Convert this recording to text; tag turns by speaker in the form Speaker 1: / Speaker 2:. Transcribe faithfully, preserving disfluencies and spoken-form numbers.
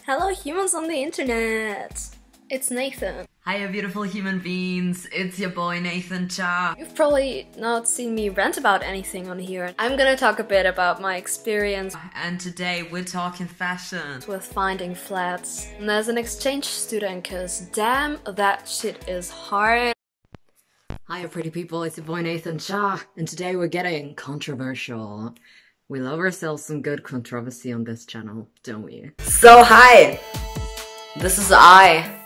Speaker 1: Hello humans on the internet! It's Nathan.
Speaker 2: Hiya beautiful human beings, it's your boy Nathan Cha.
Speaker 1: You've probably not seen me rant about anything on here. I'm gonna talk a bit about my experience.
Speaker 2: And today we're talking fashion.
Speaker 1: With finding flats. And as an exchange student, cause damn, that shit is hard.
Speaker 2: Hiya pretty people, it's your boy Nathan Cha. And today we're getting controversial. We love ourselves some good controversy on this channel, don't we?
Speaker 3: So hi! This is I.